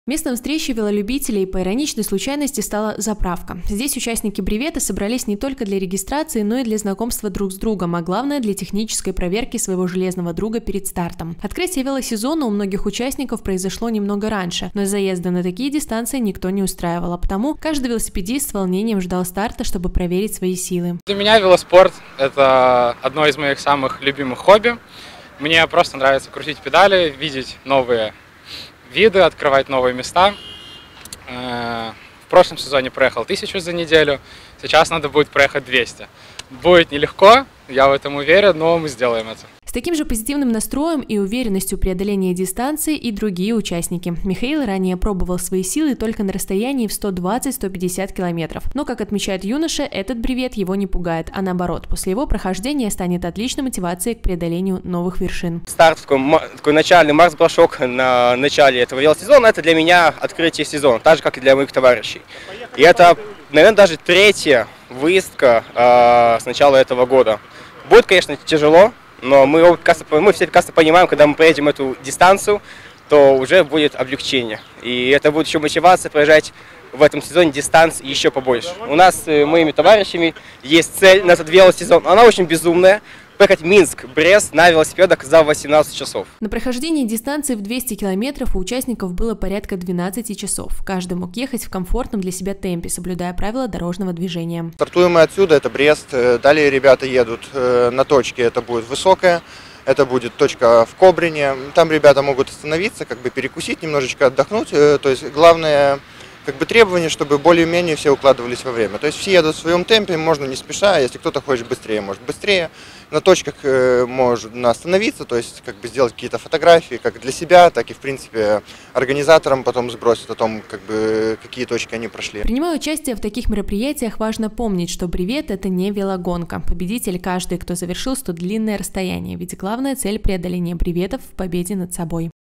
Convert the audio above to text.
Местом встречи велолюбителей по ироничной случайности стала заправка. Здесь участники бревета собрались не только для регистрации, но и для знакомства друг с другом, а главное для технической проверки своего железного друга перед стартом. Открытие велосезона у многих участников произошло немного раньше, но заезда на такие дистанции никто не устраивал, а потому каждый велосипедист с волнением ждал старта, чтобы проверить свои силы. Для меня велоспорт – это одно из моих самых любимых хобби. Мне просто нравится крутить педали, видеть новые виды, открывать новые места. В прошлом сезоне проехал 1000 за неделю, сейчас надо будет проехать 200. Будет нелегко, я в этом уверен, но мы сделаем это. С таким же позитивным настроем и уверенностью преодоления дистанции и другие участники. Михаил ранее пробовал свои силы только на расстоянии в 120-150 километров. Но, как отмечает юноша, этот бревет его не пугает, а наоборот, после его прохождения станет отличной мотивацией к преодолению новых вершин. Старт, такой начальный марш-бросок на начале этого велосезона, это для меня открытие сезона, так же, как и для моих товарищей. И это, наверное, даже третья выездка с начала этого года. Будет, конечно, тяжело. Но мы все прекрасно понимаем, когда мы проедем эту дистанцию, то уже будет облегчение. И это будет еще мотивация проезжать в этом сезоне дистанции еще побольше. У нас с моими товарищами есть цель на этот велосезон. Она очень безумная. Проехать Минск-Брест на велосипедах за 18 часов. На прохождении дистанции в 200 километров у участников было порядка 12 часов. Каждый мог ехать в комфортном для себя темпе, соблюдая правила дорожного движения. Стартуем мы отсюда, это Брест. Далее ребята едут на точке, это будет Высокая. Это будет точка в Кобрине. Там ребята могут остановиться, перекусить, немножечко отдохнуть. То есть главное требование, чтобы более-менее все укладывались во время. То есть все едут в своем темпе, можно не спеша, если кто-то хочет быстрее, может быстрее. На точках можно остановиться, то есть сделать какие-то фотографии, как для себя, так и в принципе организаторам потом сбросить о том, какие точки они прошли. Принимая участие в таких мероприятиях, важно помнить, что бревет – это не велогонка. Победитель каждый, кто завершил столь длинное расстояние, ведь главная цель преодоления бреветов в победе над собой.